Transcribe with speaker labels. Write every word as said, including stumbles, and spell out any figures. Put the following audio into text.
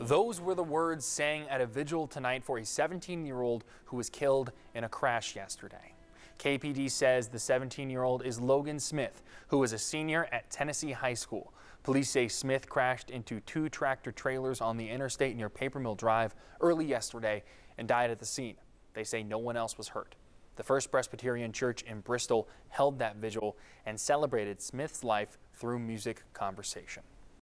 Speaker 1: Those were the words sang at a vigil tonight for a seventeen-year-old who was killed in a crash yesterday. K P D says the seventeen-year-old is Logan Smith, who was a senior at Tennessee High School. Police say Smith crashed into two tractor trailers on the interstate near Paper Mill Drive early yesterday and died at the scene. They say no one else was hurt. The First Presbyterian Church in Bristol held that vigil and celebrated Smith's life through music conversation.